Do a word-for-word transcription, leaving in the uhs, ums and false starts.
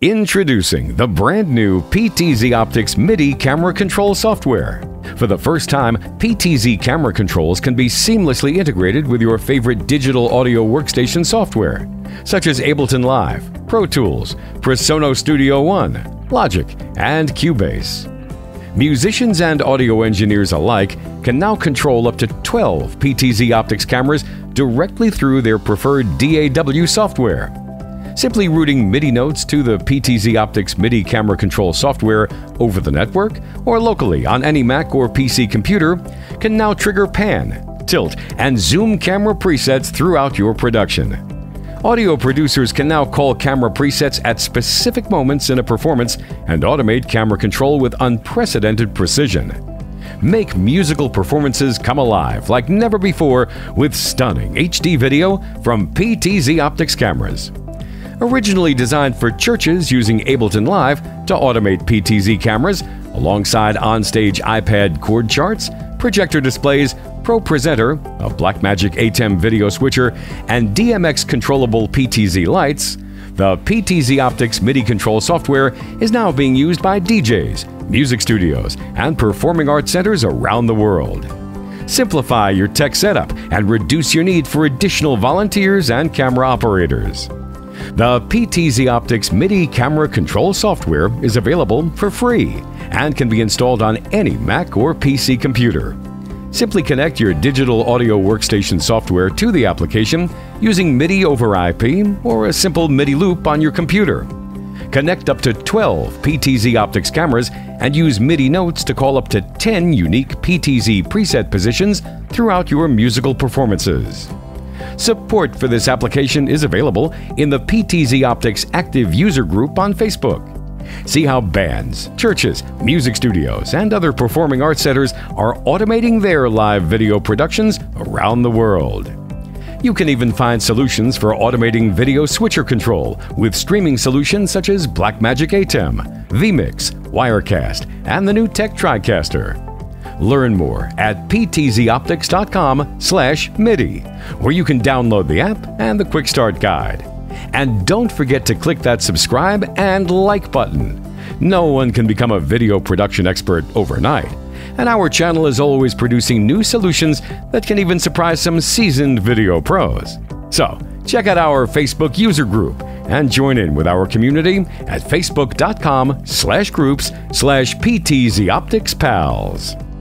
Introducing the brand new PTZOptics MIDI camera control software. For the first time, P T Z camera controls can be seamlessly integrated with your favorite digital audio workstation software, such as Ableton Live, Pro Tools, Presonos Studio One, Logic, and CUBASE. Musicians and audio engineers alike can now control up to twelve PTZOptics cameras directly through their preferred D A W software. Simply routing MIDI notes to the PTZOptics MIDI camera control software over the network or locally on any Mac or P C computer can now trigger pan, tilt, and zoom camera presets throughout your production. Audio producers can now call camera presets at specific moments in a performance and automate camera control with unprecedented precision. Make musical performances come alive like never before with stunning H D video from PTZOptics cameras. Originally designed for churches using Ableton Live to automate P T Z cameras, alongside onstage iPad chord charts, projector displays, Pro Presenter, a Blackmagic A T E M video switcher, and D M X controllable P T Z lights, the PTZOptics MIDI control software is now being used by D Js, music studios, and performing arts centers around the world. Simplify your tech setup and reduce your need for additional volunteers and camera operators. The PTZOptics MIDI camera control software is available for free and can be installed on any Mac or P C computer. Simply connect your digital audio workstation software to the application using MIDI over I P or a simple MIDI loop on your computer. Connect up to twelve PTZOptics cameras and use MIDI notes to call up to ten unique P T Z preset positions throughout your musical performances. Support for this application is available in the PTZOptics Active User Group on Facebook. See how bands, churches, music studios, and other performing arts centers are automating their live video productions around the world. You can even find solutions for automating video switcher control with streaming solutions such as Blackmagic A T E M, vMix, Wirecast, and the new Tech TriCaster. Learn more at P T Z optics dot com slash MIDI, where you can download the app and the Quick Start Guide. And don't forget to click that subscribe and like button. No one can become a video production expert overnight, and our channel is always producing new solutions that can even surprise some seasoned video pros. So, check out our Facebook user group and join in with our community at facebook dot com slash groups slash PTZOptics pals.